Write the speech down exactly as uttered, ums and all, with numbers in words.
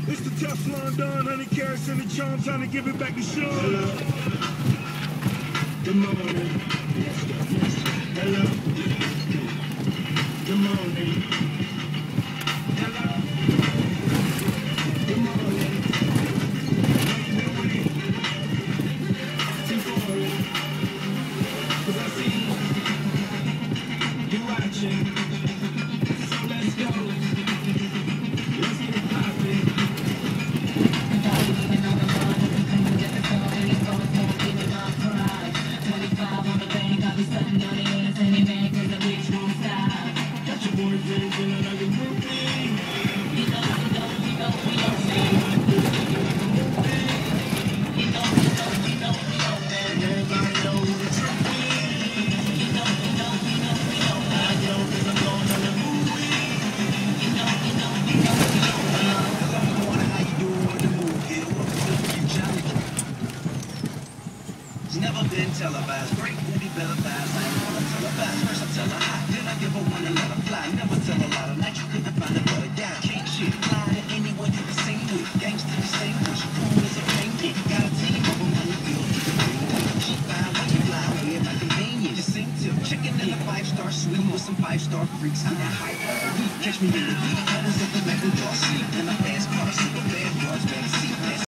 It's the Teflon Don, honey carrots and the charm, time to give it back to Sean. Hello. Good morning. Hello. Good morning. Hello. Good morning. Cause I see you watching. So let's go. Let's get it poppin'. Never been televised, great movie, better thighs. I ain't wanna televise, first I tell her hi, then I give her one and let her fly. Never tell a lot of nights, you couldn't find a better guy. King shit, flying to anyone you can sing with. Gangsta distinguished, cool as a penguin. Got a team of them on the field, you can bring with. Cheap fine when you fly away at my convenience. Distinctive, chicken in a five-star suite with some five-star freaks. I'm that hype all week. Catch me in the deep, colors of the Mac and sleep. In a fast car, super bad broads, man, see.